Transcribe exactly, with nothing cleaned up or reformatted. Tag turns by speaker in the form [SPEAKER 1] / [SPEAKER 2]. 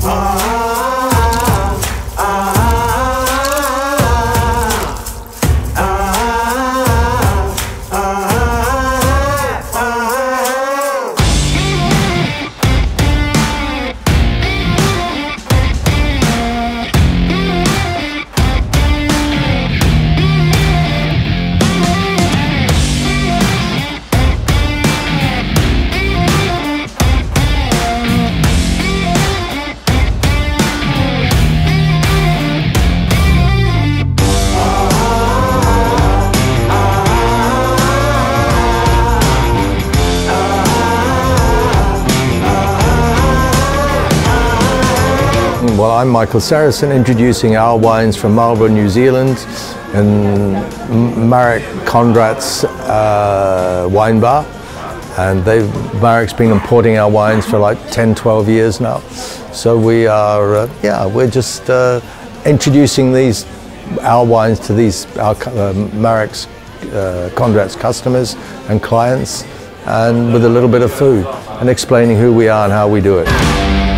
[SPEAKER 1] Well, I'm Michael Seresinin, introducing our wines from Marlborough, New Zealand, in Marek Kondrat's uh, wine bar. And they've, Marek's been importing our wines for like ten, twelve years now. So we are, uh, yeah, we're just uh, introducing these, our wines to these, our, uh, Marek's, uh, Kondrat's customers and clients, and with a little bit of food, and explaining who we are and how we do it.